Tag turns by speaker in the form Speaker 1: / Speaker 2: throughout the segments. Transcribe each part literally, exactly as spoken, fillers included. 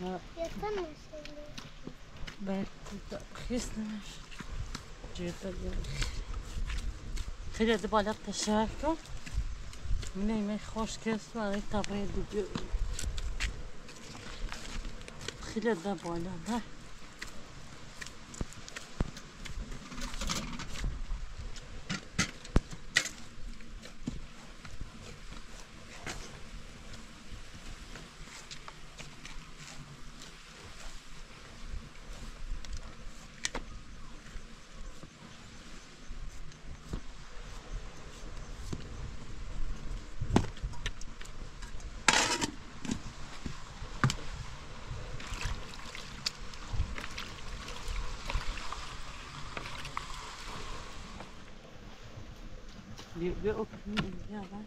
Speaker 1: Yatar mısın?
Speaker 2: Belki de kısnmış. Cüda yok. خیلی بالا تشکر. نیمه خوشگل برای تبریه دیگه. خیلی دا بالا نه. بیا بیا اکنون اینجا اول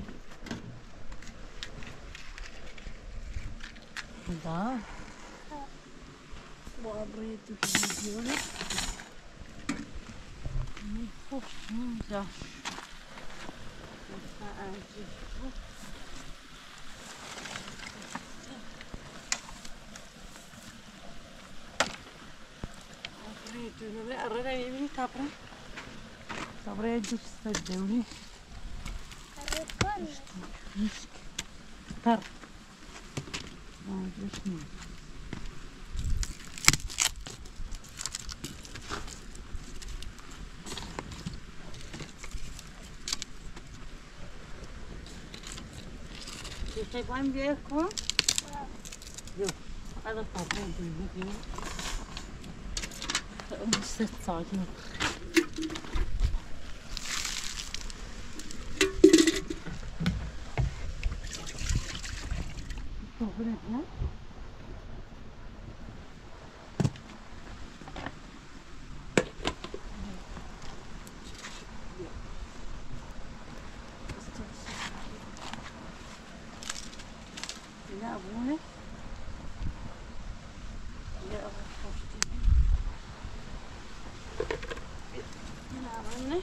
Speaker 2: دا با ابروی دیگه بیاره خوش اینجا عجیب ابروی دونه اره را میبینی تبره تبره دوست داری مشک تر آجوش نیم میخوای بایم بیار کن؟ بیا الان تبره دونه بیار اون ست ساعتی Sobre, né? Ya bu ne? Ya bu poştu. Ya bu ne?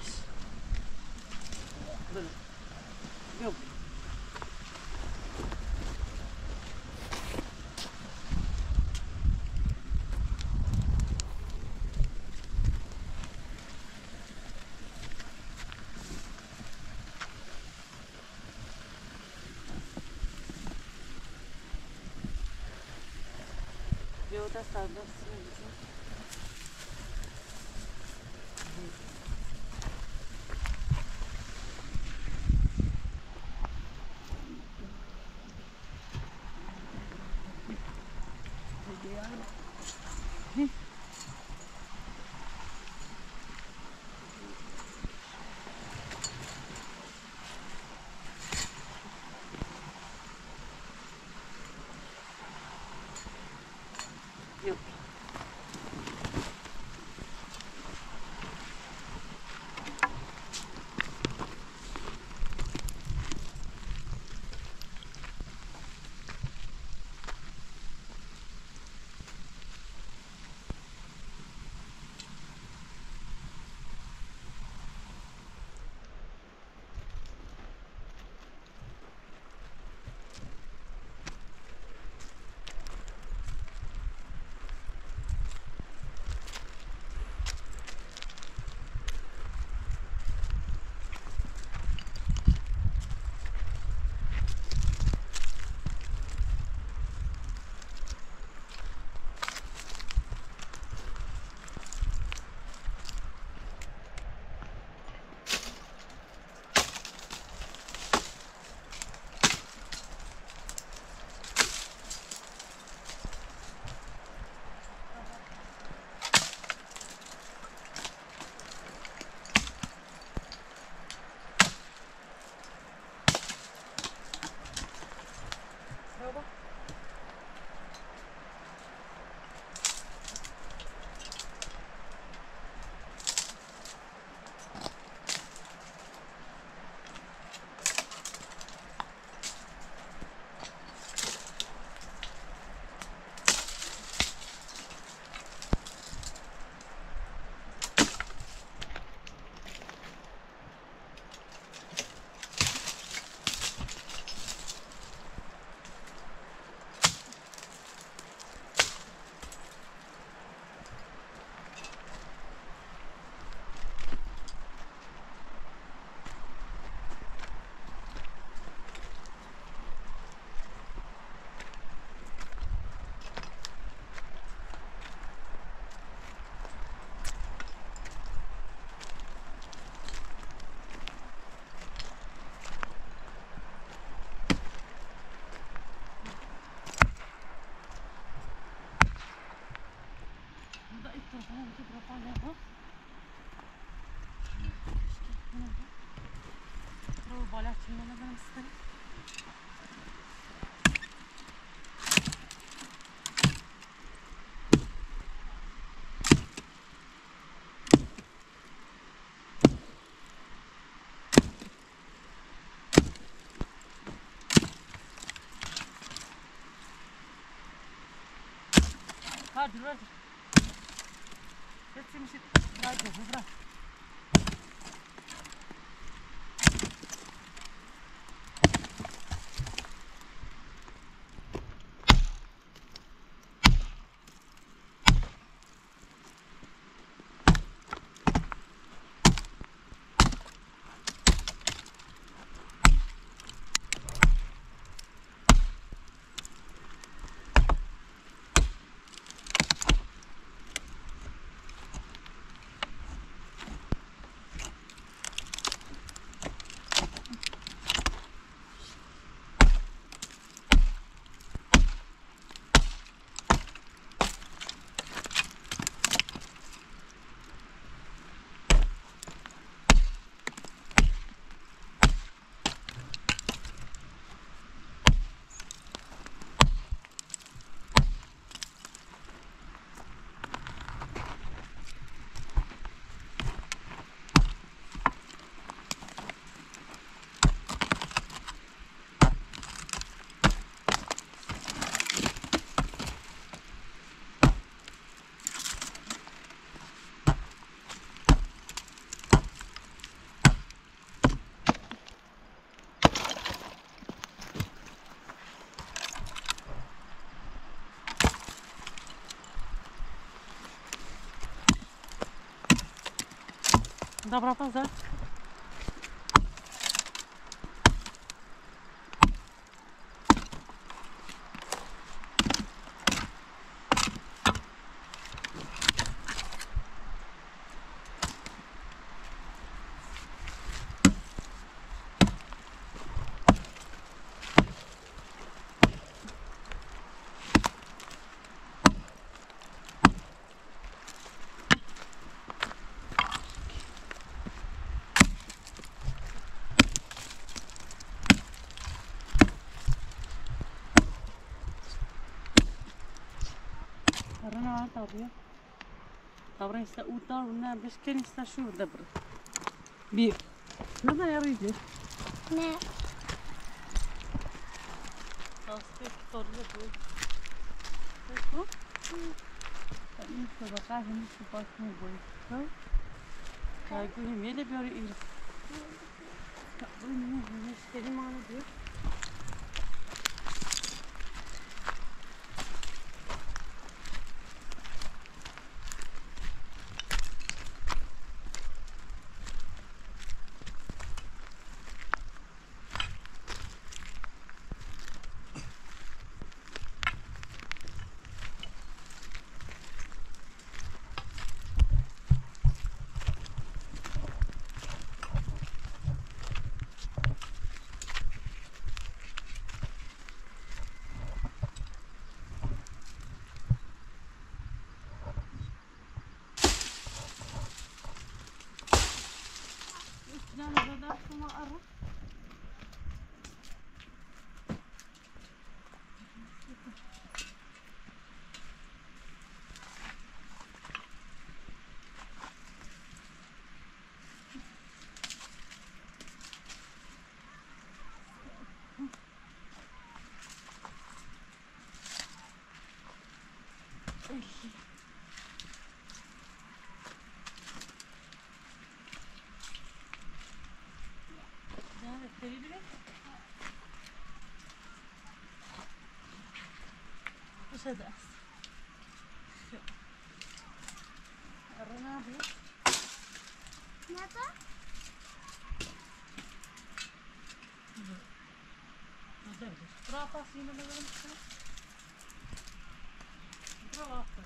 Speaker 2: Böyle. Yok. Eu da sada assim. Yok. Kurbanım ki bırakalım ha. Buraya balık çimlerden istedim. Hadi hadi. Hepsini şey. Hadi bırak. Dobra pauza. Karena tabii. Tabii işte utar bunlar beşken işte şurada bur. Bir. Ne da yarıydı?
Speaker 1: Ne?
Speaker 2: Aspet torlu bu. Peki. Ini sebab ini sebab ni boleh. Kalau ini mele biar ini. Ini ini istedi mana dia? Jangan ada semua arah. Sudah. Karena apa?
Speaker 1: Kenapa?
Speaker 2: Berapa sih namanya? Berapa?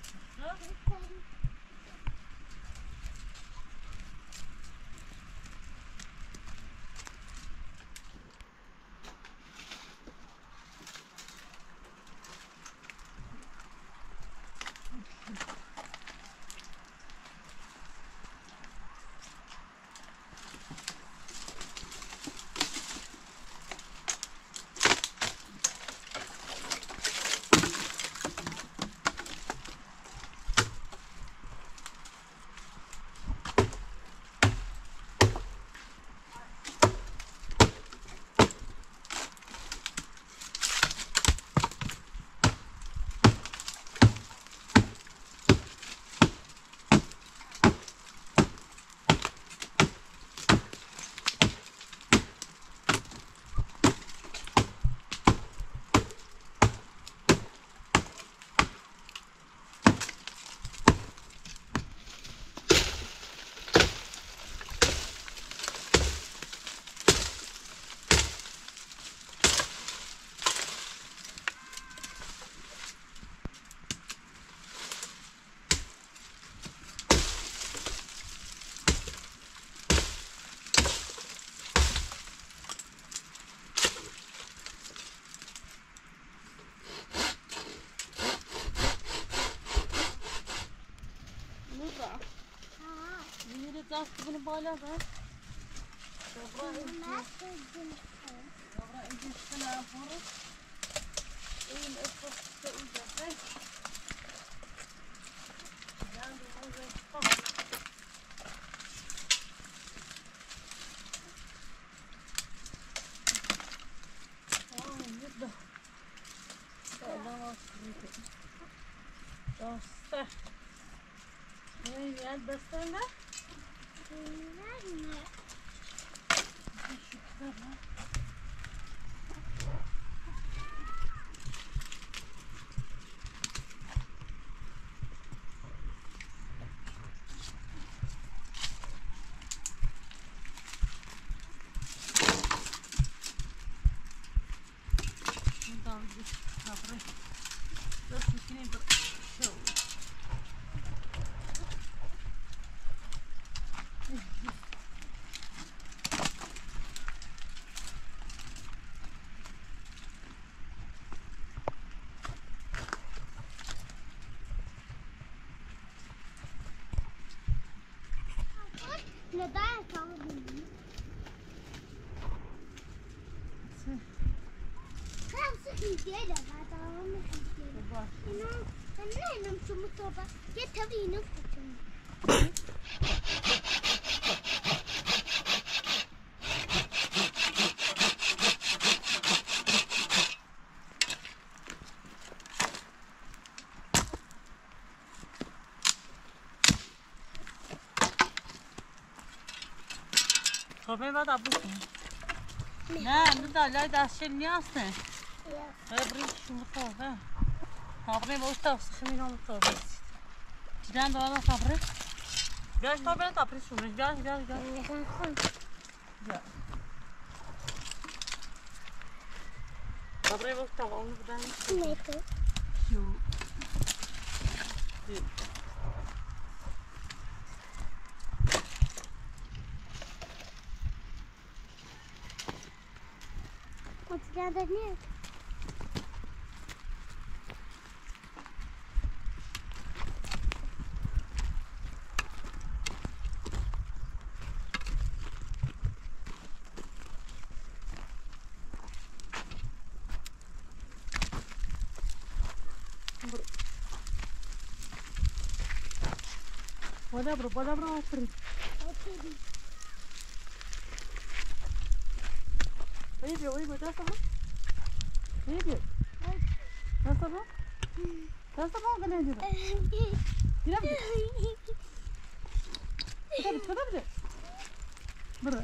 Speaker 2: bastı bunu bağladı. Dobra ince üstüne yapıyoruz. İyiyim etkileşte uyacak. Yani bu uyacak. Dosta. Ne yani dostlarla?
Speaker 1: Nerede?
Speaker 2: Buradan bir sabrı. Nasıl içine bir şey olur.
Speaker 1: Neden kaldın? Sen sıkıntıya da var, tamam mı? Benim, benim elim şu mutlaka. Ya tabii yine kaçın.
Speaker 2: Tabii ben de bu. Ne? Ne da lay da şey ne yapsın?
Speaker 1: Ya.
Speaker 2: Öbürü şu mutlaka. Tabii bu usta sıkımın mutlaka. Cidden doğru tabii. Gel tabii tabii şunu. Gel gel gel. Gel. Tabii bu usta onu buradan.
Speaker 1: Ne ki?
Speaker 2: Şu.
Speaker 1: Kutularda ne?
Speaker 2: Boleh bro, boleh bro, free. Wait, wait, wait, that's apa? Wait, wait. That's apa? That's apa kena aja. Tidak betul. Tidak betul, tidak betul. Bro.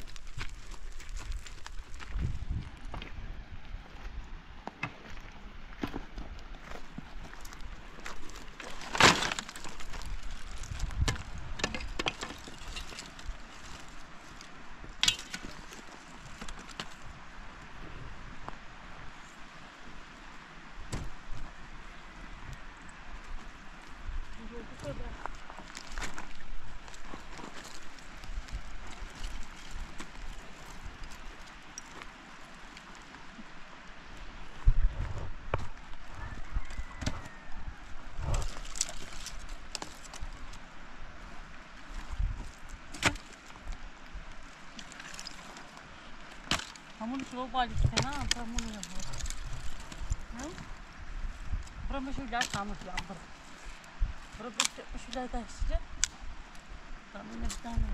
Speaker 2: Kamu coba balik sana, kamu ni apa? Hah? Berapa sudah kamu siapa? Ber? Berapa sudah dah sih? Kamu ni sana.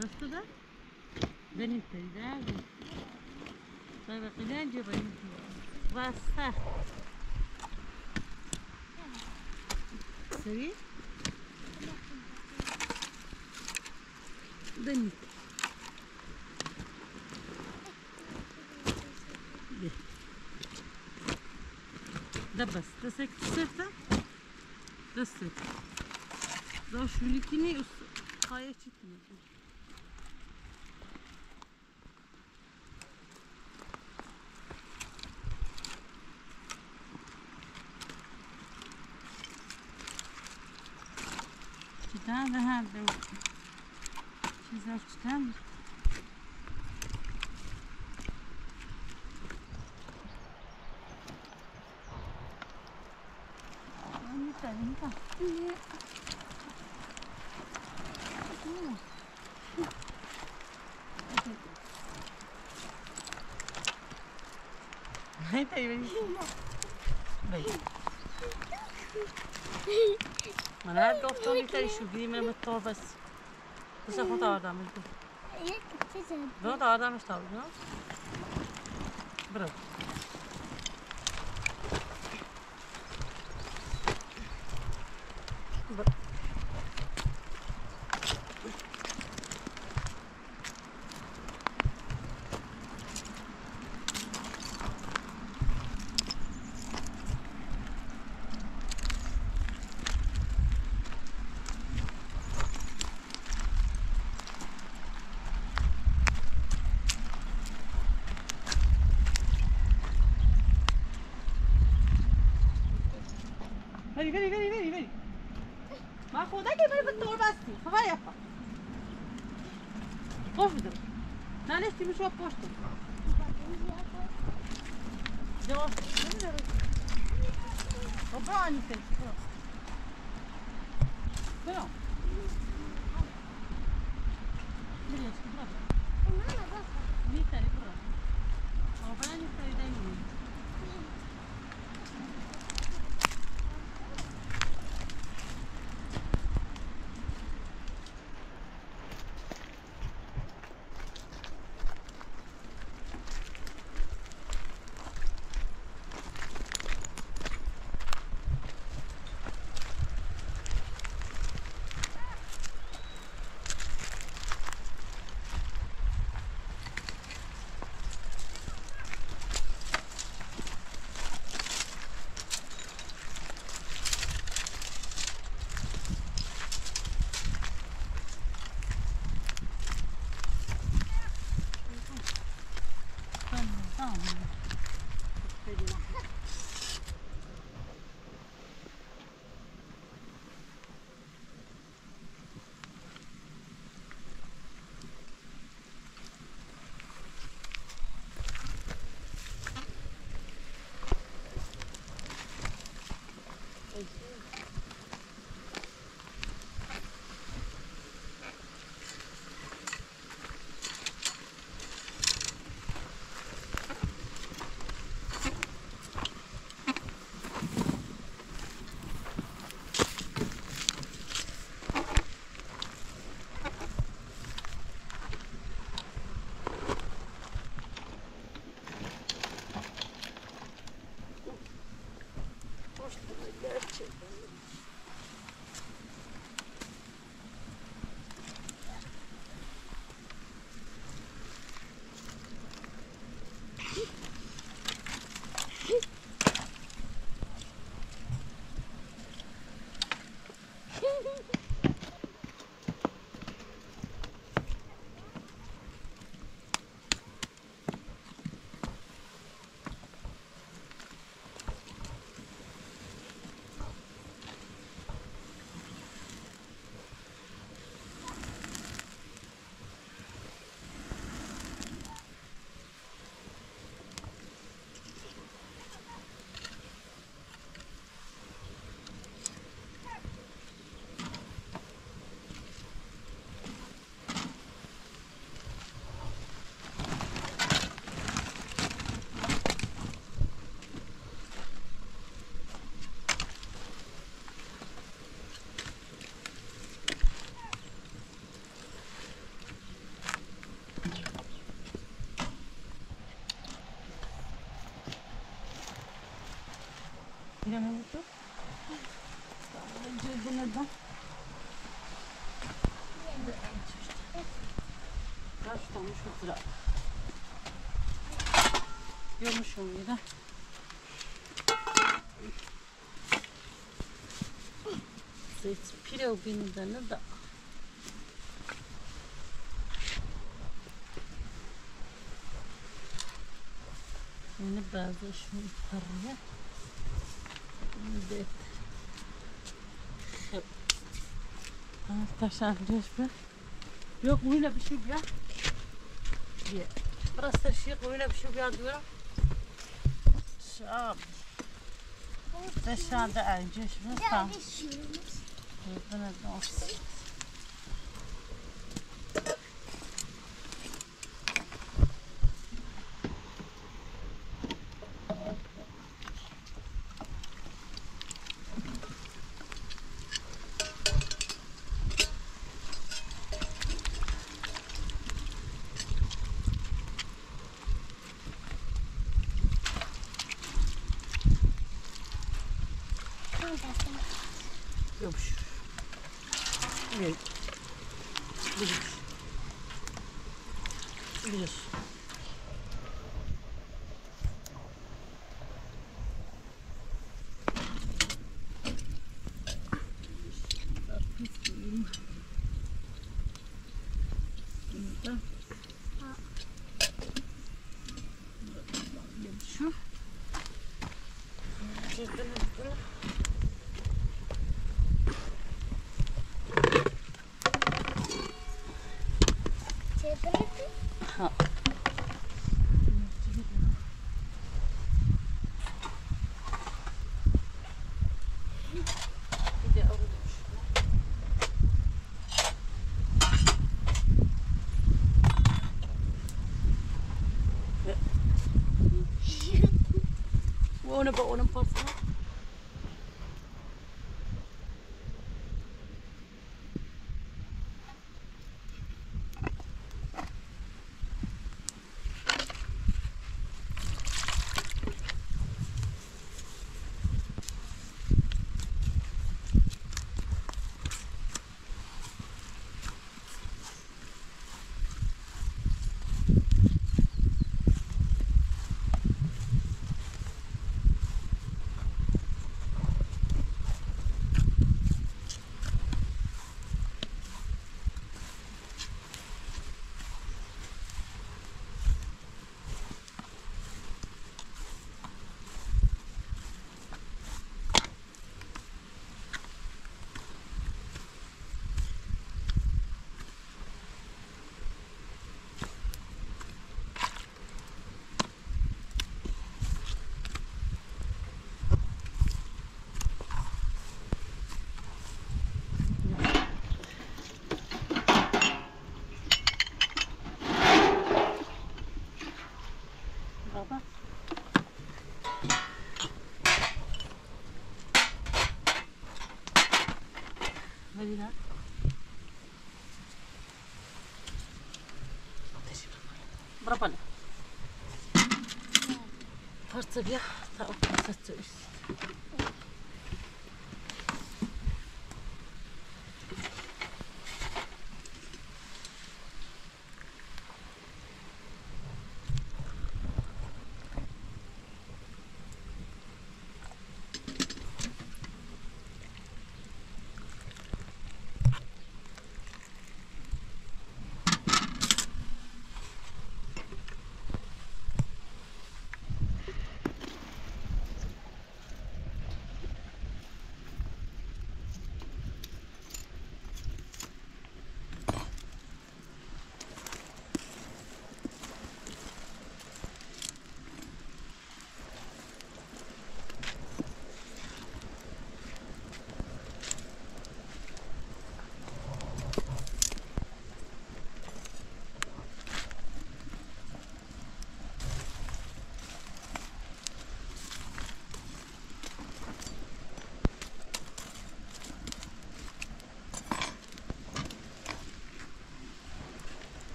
Speaker 2: درسته ده؟ بنیم تریده طيب قليل جبل واسه سوي دني ده بس ده سكت سرته ده سكت ده شو لكني خايف شتني هذا هذا شو زرت هذا انت انت هاي تايبي من هر گفتم میتونی شوگیری میره به طور بس بس خود آردم میگم برو آردمش تا بگم برو برو بری بری بری بری بری ما خدا که بری به طور بستی خبر یفا خوش بدم نالستی میشو پشتم جواب برو آنی کنی برو برو بری اشکی برو میتری برو آبرا نیتری دایی kremi vurdu. Cildine de. Kaç tane şu lira. Görmüşüm yine. Zeytin pilav bininden de. Yine bazı şunu paraya. Evet. Taşan resmi. Yok böyle bir şey ya. Diye. Burası da şey böyle bir şey ya diyorum. Şab. Dışarıda önce şimdi tam. Buna da olsun. Yumuş. Evet. Bilir. Bilir. Şu. Ha. Bir de alalım şunu. Onu bak onun parçası. Baba. Hadi lan. Berapa nih? Parça bir tak parça terus.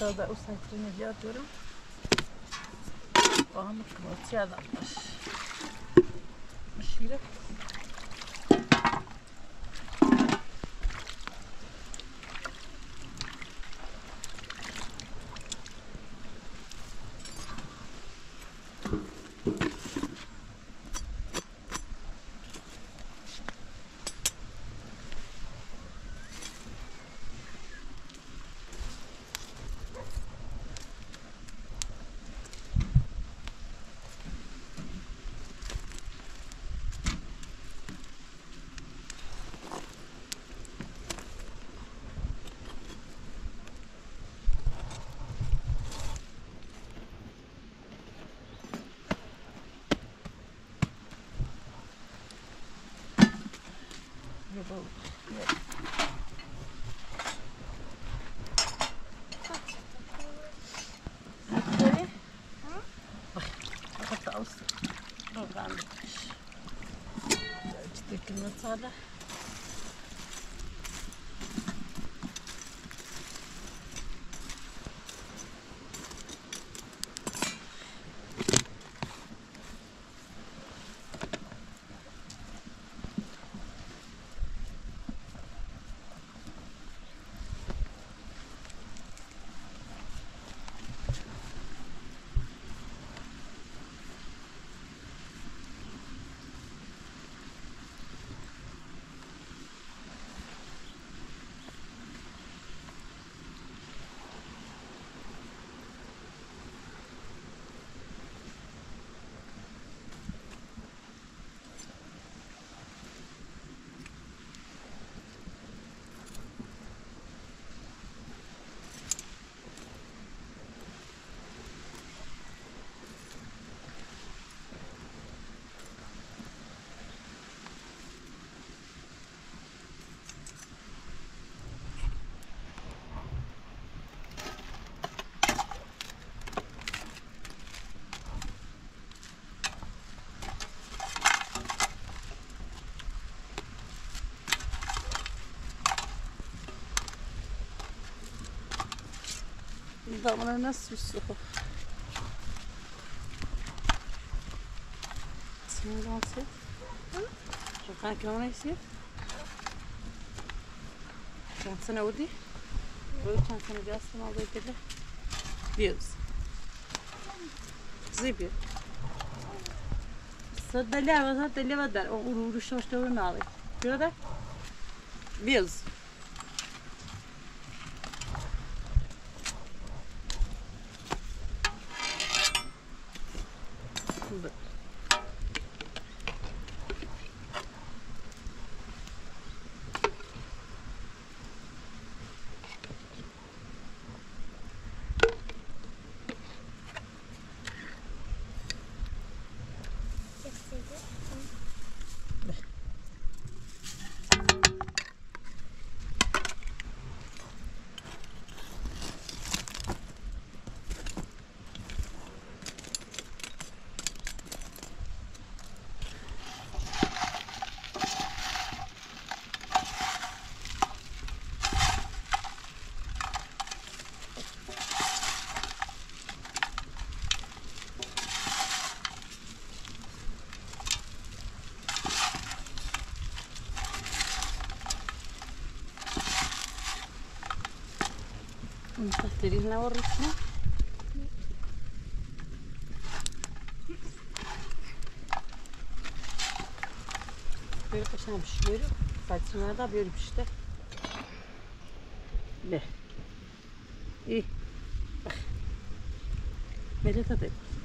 Speaker 2: Sağda o saçlarını yapıyorum. Ahmet kıvırtı adamlar. Şöyle. Yapalım. Evet. Hadi. Bak, hatta olsun. Buradan bitmiş. Çıtıklı mesela. Damına nasıl su? Sen dans et. Je prends qu'on est ici. Çantasına vurdu. Böyle çantasına gelsin al böyle. Diyoruz. Zibi. Sadalya var, sadalya var der. O uğru şoşta uğru nalı. Göre de. Diyoruz. Pastelin la borrachera. Böyle kaşarmış böyle. Saçınlar da böyle işte. Ne? İyi. Bak. Böyle tadı.